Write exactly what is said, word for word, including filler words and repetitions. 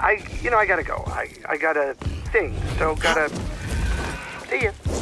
I, you know, I gotta go. I, I got a thing, so gotta see ya.